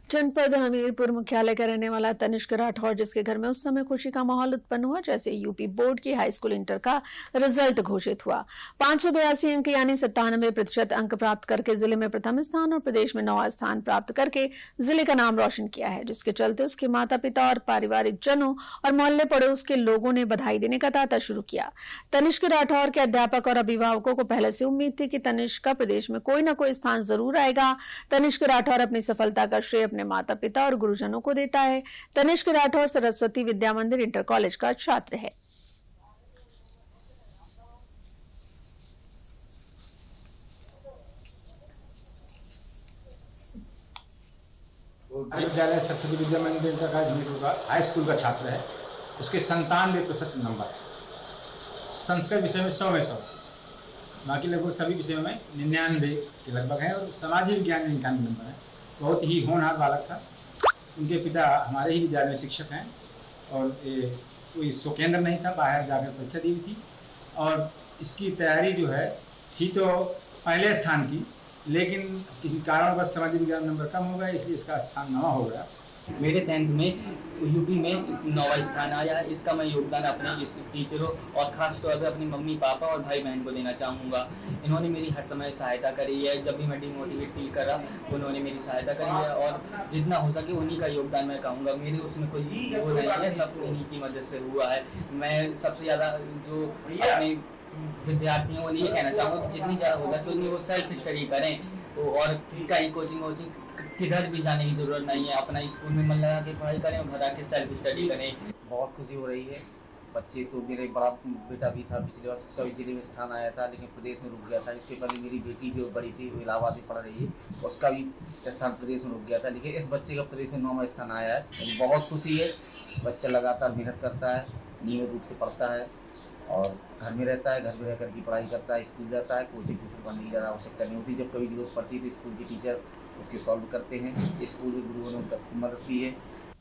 जनपद हमीरपुर मुख्यालय का रहने वाला तनिष्क राठौर, जिसके घर में उस समय खुशी का माहौल उत्पन्न हुआ जैसे यूपी बोर्ड की हाई स्कूल इंटर का रिजल्ट घोषित हुआ। 582 अंक यानी 97% अंक प्राप्त करके जिले में प्रथम स्थान और प्रदेश में 9वां स्थान प्राप्त करके जिले का नाम रोशन किया है, जिसके चलते उसके माता पिता और पारिवारिक जनों और मोहल्ले पड़ोस के लोगों ने बधाई देने का तांता शुरू किया। तनिष्क राठौर के अध्यापक और अभिभावकों को पहले से उम्मीद थी कि तनिष्क का प्रदेश में कोई न कोई स्थान जरूर आएगा। तनिष्क राठौर अपनी सफलता का श्रेय अपने माता पिता और गुरुजनों को देता है। तनिष्क राठौर सरस्वती विद्या मंदिर इंटर कॉलेज का छात्र है। विद्यालय सरस्वती विद्या मंदिर इंटर कॉलेज का हाई स्कूल का छात्र है। उसके 97% नंबर, संस्कृत विषय में 100 में 100, बाकी लगभग सभी विषयों में 99 के लगभग है और सामाजिक विज्ञान में 91 नंबर है। बहुत ही होनहार बालक था। उनके पिता हमारे ही विद्यालय में शिक्षक हैं और कोई स्वकेंद्र नहीं था, बाहर जाकर परीक्षा दी थी और इसकी तैयारी जो है थी तो पहले स्थान की, लेकिन किसी कारणवश सामाजिक विज्ञान नंबर कम हो गया, इसलिए इसका स्थान 9वां हो गया। मेरे 10th में यूपी में 9वां स्थान आया है। इसका मैं योगदान अपने इस टीचरों और खास तौर पे अपने मम्मी पापा और भाई बहन को देना चाहूँगा। इन्होंने मेरी हर समय सहायता करी है। जब भी मैं डिमोटिवेट फील कर रहा उन्होंने मेरी सहायता करी है और जितना हो सके उन्हीं का योगदान मैं कहूँगा। मेरे उसमें कोई वो नहीं है, सब इन्हीं की मदद से हुआ है। मैं सबसे ज़्यादा जो अपने विद्यार्थी हैं उन्हें ये कहना चाहूँगा कि जितनी ज़्यादा हो सके उतनी वो सेल्फ स्टडी करें और कहीं कोचिंग किधर भी जाने की जरूरत नहीं है। अपना स्कूल में मन लगा के पढ़ाई करें और घर आके सेल्फ स्टडी करें। बहुत खुशी हो रही है। बच्चे तो मेरे बड़ा बेटा भी था, पिछले वर्ष उसका भी जिले में स्थान आया था, लेकिन प्रदेश में रुक गया था। इसके पहले मेरी बेटी जो बड़ी थी वो इलाहाबाद में पढ़ रही है, उसका भी स्थान प्रदेश में रुक गया था, लेकिन इस बच्चे का प्रदेश में 9वां स्थान आया है। बहुत खुशी है। बच्चा लगातार मेहनत करता है, नियमित रूप से पढ़ता है और घर में रहता है, घर में रहकर की पढ़ाई करता है, स्कूल जाता है। कोचिंग ट्यूशन पढ़ने की ज़्यादा आवश्यकता नहीं होती। जब कभी जरूरत पड़ती है तो स्कूल के टीचर उसकी सॉल्व करते हैं। स्कूल के गुरुओं ने उनका मदद की है।